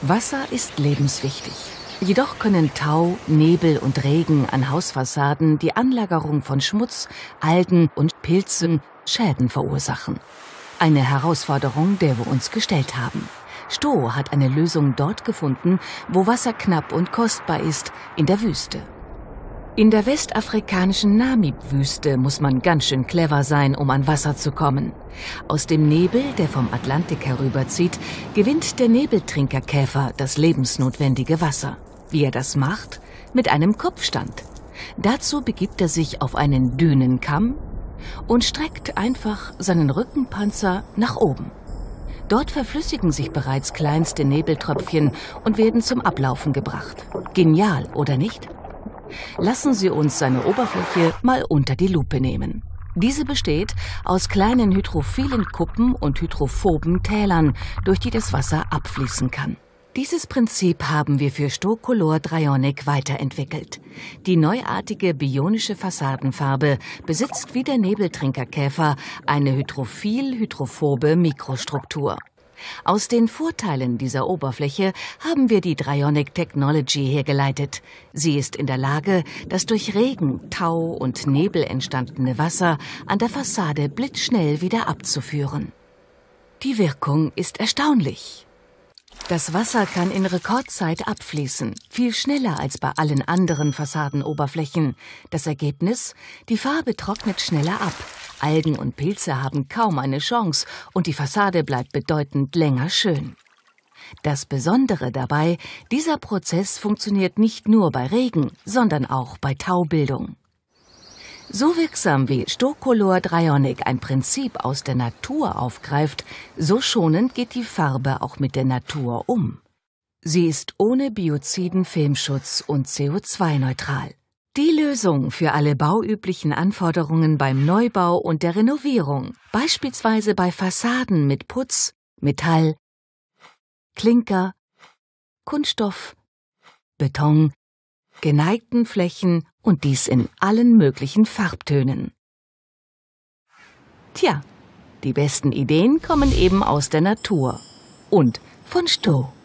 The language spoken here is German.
Wasser ist lebenswichtig. Jedoch können Tau, Nebel und Regen an Hausfassaden die Anlagerung von Schmutz, Algen und Pilzen Schäden verursachen. Eine Herausforderung, der wir uns gestellt haben. Sto hat eine Lösung dort gefunden, wo Wasser knapp und kostbar ist, in der Wüste. In der westafrikanischen Namib-Wüste muss man ganz schön clever sein, um an Wasser zu kommen. Aus dem Nebel, der vom Atlantik herüberzieht, gewinnt der Nebeltrinkerkäfer das lebensnotwendige Wasser. Wie er das macht? Mit einem Kopfstand. Dazu begibt er sich auf einen Dünenkamm und streckt einfach seinen Rückenpanzer nach oben. Dort verflüssigen sich bereits kleinste Nebeltröpfchen und werden zum Ablaufen gebracht. Genial, oder nicht? Lassen Sie uns seine Oberfläche mal unter die Lupe nehmen. Diese besteht aus kleinen hydrophilen Kuppen und hydrophoben Tälern, durch die das Wasser abfließen kann. Dieses Prinzip haben wir für Sto-Color Dryonic weiterentwickelt. Die neuartige bionische Fassadenfarbe besitzt wie der Nebeltrinkerkäfer eine hydrophil-hydrophobe Mikrostruktur. Aus den Vorteilen dieser Oberfläche haben wir die Dryonic Technology hergeleitet. Sie ist in der Lage, das durch Regen, Tau und Nebel entstandene Wasser an der Fassade blitzschnell wieder abzuführen. Die Wirkung ist erstaunlich. Das Wasser kann in Rekordzeit abfließen, viel schneller als bei allen anderen Fassadenoberflächen. Das Ergebnis? Die Farbe trocknet schneller ab. Algen und Pilze haben kaum eine Chance und die Fassade bleibt bedeutend länger schön. Das Besondere dabei, dieser Prozess funktioniert nicht nur bei Regen, sondern auch bei Taubildung. So wirksam wie Sto-Color Dryonic ein Prinzip aus der Natur aufgreift, so schonend geht die Farbe auch mit der Natur um. Sie ist ohne bioziden Filmschutz und CO2-neutral. Die Lösung für alle bauüblichen Anforderungen beim Neubau und der Renovierung, beispielsweise bei Fassaden mit Putz, Metall, Klinker, Kunststoff, Beton, geneigten Flächen und dies in allen möglichen Farbtönen. Tja, die besten Ideen kommen eben aus der Natur und von Sto.